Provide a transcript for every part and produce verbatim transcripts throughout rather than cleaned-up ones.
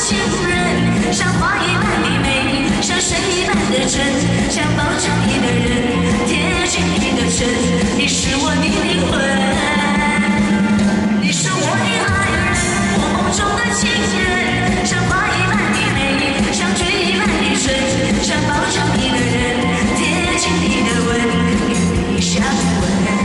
情人，像花一般的美，像水一般的真，像抱着你的人，贴近你的唇，你是我的灵魂，你是我的爱人，我梦中的情人，像花一般的美，像水一般的真，像抱着你的人，贴近你的吻，与你相吻。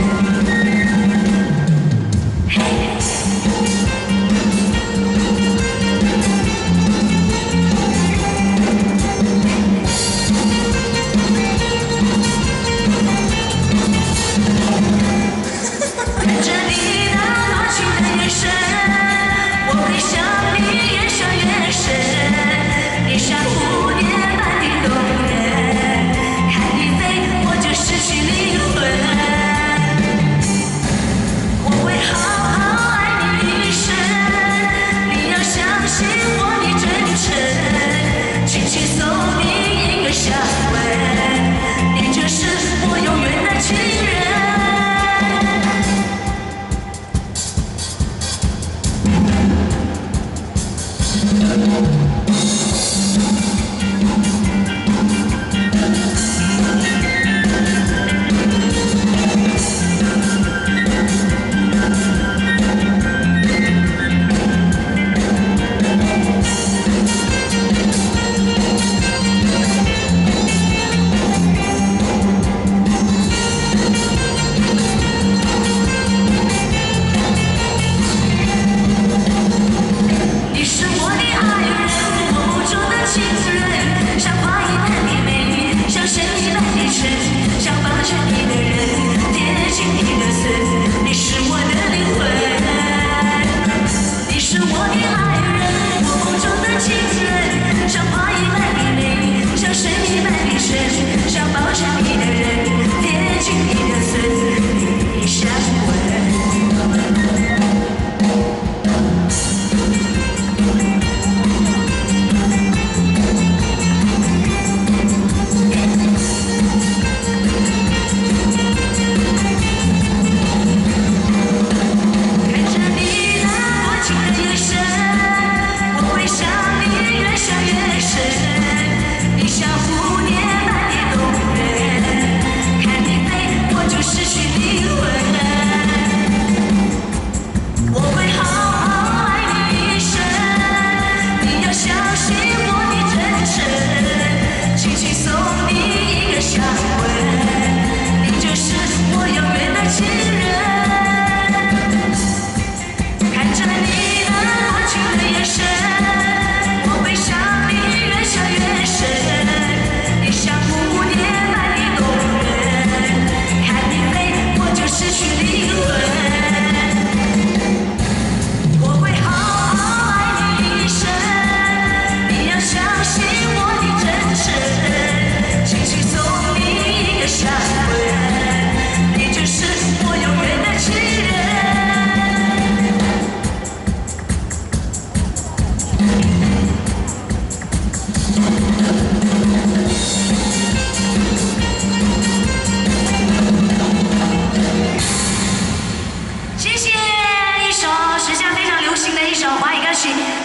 谢谢一首时下非常流行的一首华语歌曲。